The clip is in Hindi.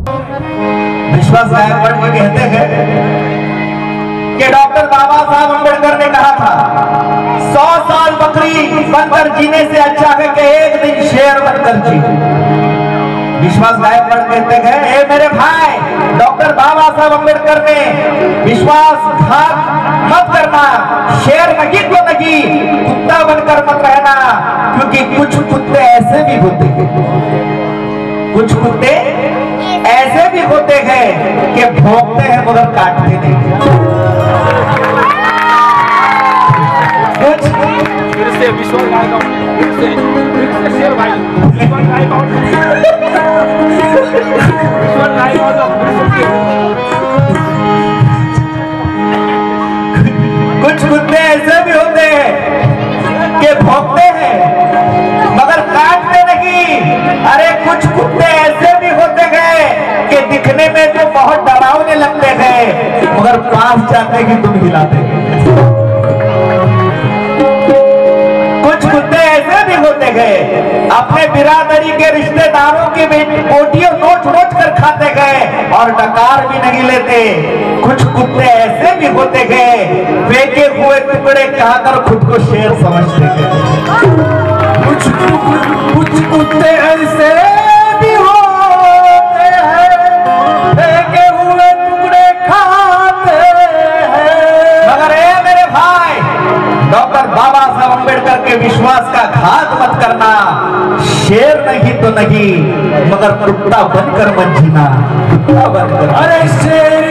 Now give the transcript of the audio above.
विश्वास गायकवाड़ जी कहते हैं कि डॉक्टर बाबा साहब अम्बेडकर ने कहा था 100 साल बकरी बनकर जीने से अच्छा है कि एक दिन शेर बनकर जी। विश्वास गायकवाड़ कहते हैं, हे मेरे भाई, डॉक्टर बाबा साहब अम्बेडकर ने विश्वासघात मत करना, शेर नहीं तो नहीं, कुत्ता बनकर मत रहना, क्योंकि कुछ कुत्ते ऐसे भी होते हैं, कुछ कुत्ते ऐसे भी होते हैं कि भौंकते हैं मगर काटते नहीं। कुछ फिर से विश्वास गायकवाड़, फिर से शेर भाई, विश्वास गायकवाड़, विश्वास गायकवाड़ का कुछ कुत्ते ऐसे भी होते हैं कि भौंकते हैं मगर काटते नहीं। अरे कुछ कुत्ते ऐसे भी होते हैं कि दिखने में तो बहुत डरावने लगते हैं मगर पास जाते ही तुम हिलाते हैं। कुछ कुत्ते ऐसे भी होते हैं अपने बिरादरी के रिश्तेदारों की बोटियों नोच नोच कर खाते गए और डकार भी नहीं लेते। कुछ कुत्ते ऐसे भी होते हैं फेंके हुए टुकड़े खाकर खुद को शेर समझते हैं। कुछ कुत्ते ऐसे भी होते हैं फेंके हुए टुकड़े खाते हैं। मगर ए मेरे भाई, डॉक्टर बाबा साहब अम्बेडकर के विश्वास का घात मत करना। शेर नहीं तो नहीं मगर कुत्ता बनकर मत जीना, कुत्ता बनकर। अरे शेर